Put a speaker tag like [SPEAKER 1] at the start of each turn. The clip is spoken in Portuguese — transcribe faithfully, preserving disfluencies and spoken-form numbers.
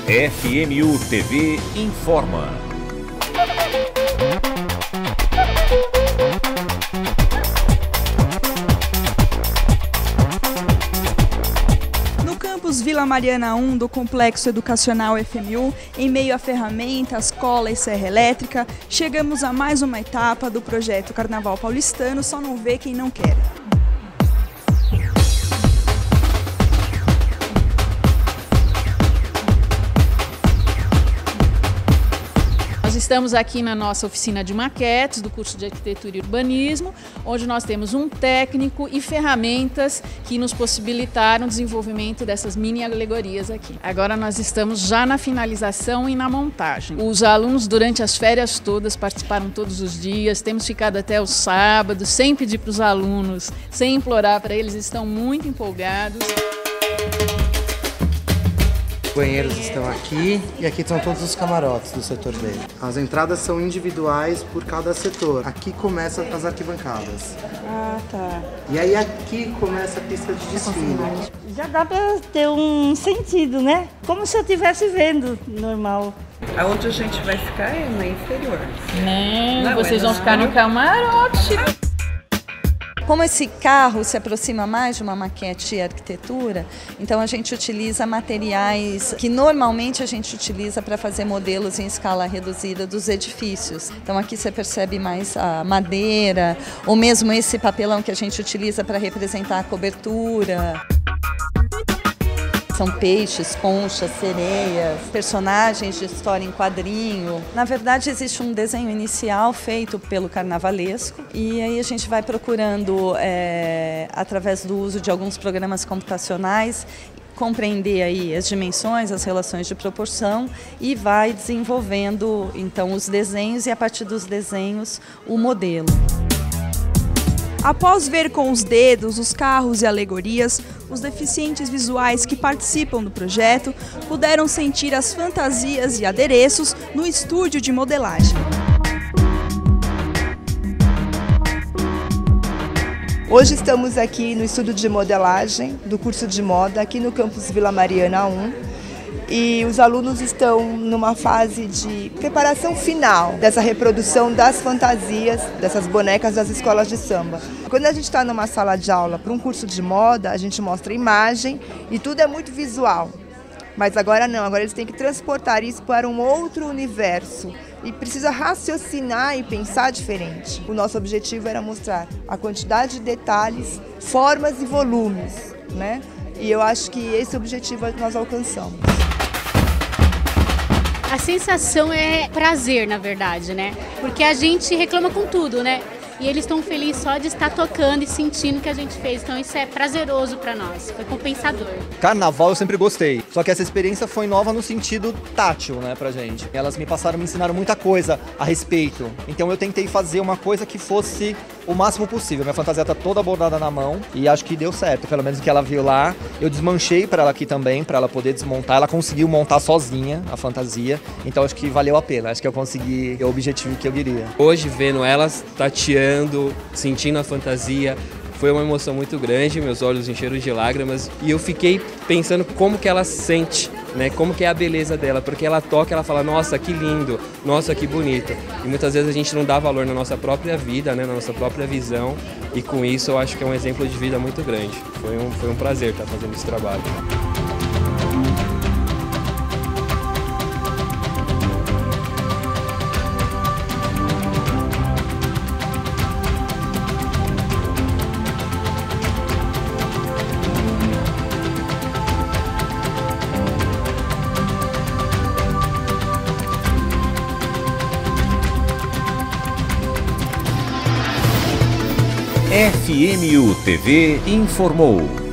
[SPEAKER 1] F M U T V informa.
[SPEAKER 2] No campus Vila Mariana um do Complexo Educacional F M U, em meio a ferramentas, cola e serra elétrica, chegamos a mais uma etapa do projeto Carnaval Paulistano Só Não Vê Quem Não Quer.
[SPEAKER 3] Nós estamos aqui na nossa oficina de maquetes do curso de Arquitetura e Urbanismo, onde nós temos um técnico e ferramentas que nos possibilitaram o desenvolvimento dessas mini alegorias aqui. Agora nós estamos já na finalização e na montagem. Os alunos durante as férias todas participaram todos os dias, temos ficado até o sábado, sem pedir para os alunos, sem implorar para eles, estão muito empolgados.
[SPEAKER 4] Os banheiros estão aqui e aqui estão todos os camarotes do setor dele. As entradas são individuais por cada setor. Aqui começam as arquibancadas.
[SPEAKER 5] Ah, tá.
[SPEAKER 4] E aí aqui começa a pista de desfile.
[SPEAKER 5] Já dá para ter um sentido, né? Como se eu estivesse vendo normal.
[SPEAKER 6] Aonde a gente vai ficar é na inferior.
[SPEAKER 3] Não,
[SPEAKER 6] Não
[SPEAKER 3] vocês
[SPEAKER 6] é
[SPEAKER 3] vão ficar no camarote.
[SPEAKER 7] Como esse carro se aproxima mais de uma maquete e arquitetura, então a gente utiliza materiais que normalmente a gente utiliza para fazer modelos em escala reduzida dos edifícios. Então aqui você percebe mais a madeira, ou mesmo esse papelão que a gente utiliza para representar a cobertura. São peixes, conchas, sereias, personagens de história em quadrinho. Na verdade, existe um desenho inicial feito pelo carnavalesco e aí a gente vai procurando, é, através do uso de alguns programas computacionais, compreender aí as dimensões, as relações de proporção e vai desenvolvendo então os desenhos e a partir dos desenhos o modelo.
[SPEAKER 2] Após ver com os dedos os carros e alegorias, os deficientes visuais que participam do projeto puderam sentir as fantasias e adereços no estúdio de modelagem.
[SPEAKER 8] Hoje estamos aqui no estúdio de modelagem do curso de moda, aqui no campus Vila Mariana um. E os alunos estão numa fase de preparação final dessa reprodução das fantasias, dessas bonecas das escolas de samba. Quando a gente está numa sala de aula para um curso de moda, a gente mostra imagem e tudo é muito visual. Mas agora não, agora eles têm que transportar isso para um outro universo e precisa raciocinar e pensar diferente. O nosso objetivo era mostrar a quantidade de detalhes, formas e volumes, né? E eu acho que esse objetivo nós alcançamos.
[SPEAKER 9] A sensação é prazer, na verdade, né? Porque a gente reclama com tudo, né? E eles estão felizes só de estar tocando e sentindo o que a gente fez. Então isso é prazeroso para nós, foi compensador.
[SPEAKER 10] Carnaval eu sempre gostei, só que essa experiência foi nova no sentido tátil, né, pra gente. Elas me passaram, me ensinaram muita coisa a respeito. Então eu tentei fazer uma coisa que fosse o máximo possível. Minha fantasia tá toda bordada na mão e acho que deu certo, pelo menos o que ela viu lá. Eu desmanchei para ela aqui também, para ela poder desmontar. Ela conseguiu montar sozinha a fantasia, então acho que valeu a pena. Acho que eu consegui o objetivo que eu queria.
[SPEAKER 11] Hoje, vendo elas tateando, sentindo a fantasia, foi uma emoção muito grande, meus olhos encheram de lágrimas e eu fiquei pensando como que ela sente, né? Como que é a beleza dela, porque ela toca, ela fala, nossa, que lindo, nossa, que bonito. E muitas vezes a gente não dá valor na nossa própria vida, né? Na nossa própria visão, e com isso eu acho que é um exemplo de vida muito grande. Foi um, foi um prazer estar fazendo esse trabalho.
[SPEAKER 1] F M U T V informou.